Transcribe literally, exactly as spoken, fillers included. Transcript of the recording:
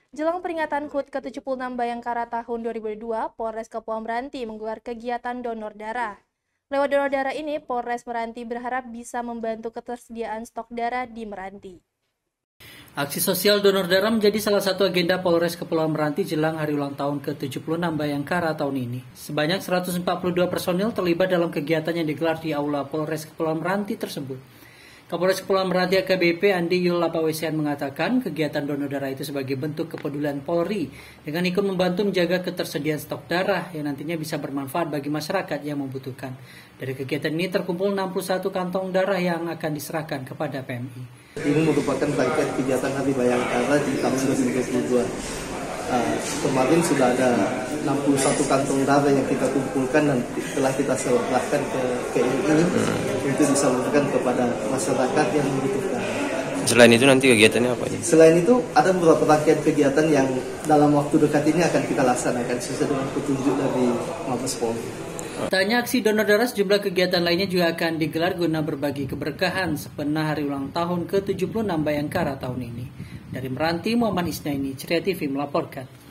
Jelang peringatan H U T ke tujuh puluh enam Bayangkara tahun dua ribu dua, Polres Kepulauan Meranti menggelar kegiatan donor darah. Lewat donor darah ini, Polres Meranti berharap bisa membantu ketersediaan stok darah di Meranti. Aksi sosial donor darah menjadi salah satu agenda Polres Kepulauan Meranti jelang hari ulang tahun ke tujuh puluh enam Bayangkara tahun ini. Sebanyak seratus empat puluh dua personil terlibat dalam kegiatan yang digelar di Aula Polres Kepulauan Meranti tersebut. Kapolres Kepulauan Meranti A K B P Andi Yul Lapawesian mengatakan kegiatan donor darah itu sebagai bentuk kepedulian Polri dengan ikut membantu menjaga ketersediaan stok darah yang nantinya bisa bermanfaat bagi masyarakat yang membutuhkan. Dari kegiatan ini terkumpul enam puluh satu kantong darah yang akan diserahkan kepada P M I. Ini merupakan rangkaian kegiatan Hari Bayangkara di tahun dua ribu dua puluh dua. Uh, kemarin sudah ada enam puluh satu kantong darah yang kita kumpulkan dan telah kita serahkan ke P M I untuk disalurkan kepada masyarakat yang membutuhkan. Selain itu nanti kegiatannya apa? Selain itu ada beberapa rangkaian kegiatan yang dalam waktu dekat ini akan kita laksanakan sesuai dengan petunjuk dari Mabes Polri. Tanya aksi donor darah, sejumlah kegiatan lainnya juga akan digelar guna berbagi keberkahan sepenuh hari ulang tahun ke tujuh puluh enam Bayangkara tahun ini. Dari Meranti, Muhammad Isnaini, Ceria T V melaporkan.